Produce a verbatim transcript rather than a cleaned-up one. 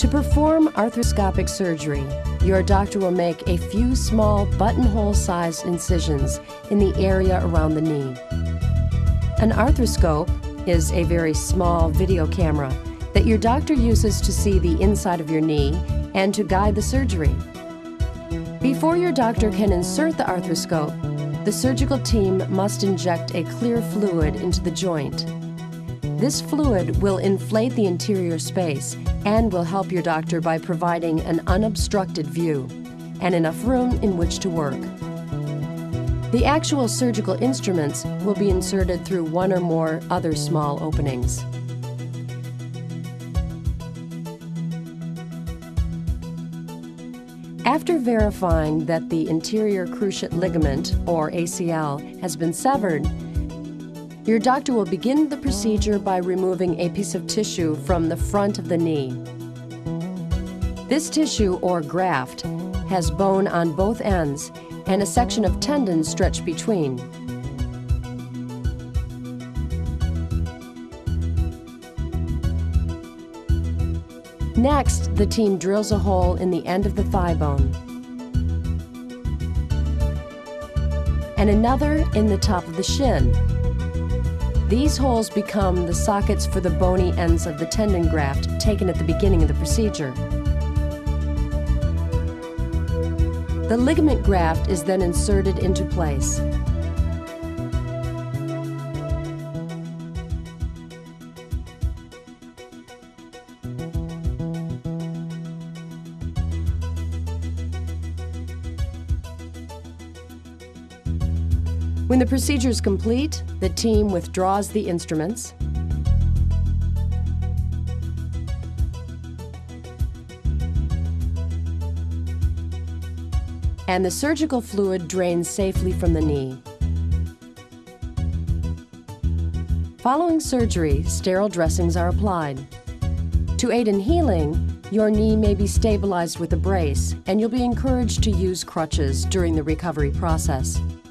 To perform arthroscopic surgery, your doctor will make a few small buttonhole-sized incisions in the area around the knee. An arthroscope is a very small video camera that your doctor uses to see the inside of your knee and to guide the surgery. Before your doctor can insert the arthroscope, the surgical team must inject a clear fluid into the joint. This fluid will inflate the interior space and will help your doctor by providing an unobstructed view and enough room in which to work. The actual surgical instruments will be inserted through one or more other small openings. After verifying that the anterior cruciate ligament, or A C L, has been severed, your doctor will begin the procedure by removing a piece of tissue from the front of the knee. This tissue, or graft, has bone on both ends and a section of tendon stretched between. Next, the team drills a hole in the end of the thigh bone and another in the top of the shin. These holes become the sockets for the bony ends of the tendon graft taken at the beginning of the procedure. The ligament graft is then inserted into place. When the procedure is complete, the team withdraws the instruments and the surgical fluid drains safely from the knee. Following surgery, sterile dressings are applied. To aid in healing, your knee may be stabilized with a brace, and you'll be encouraged to use crutches during the recovery process.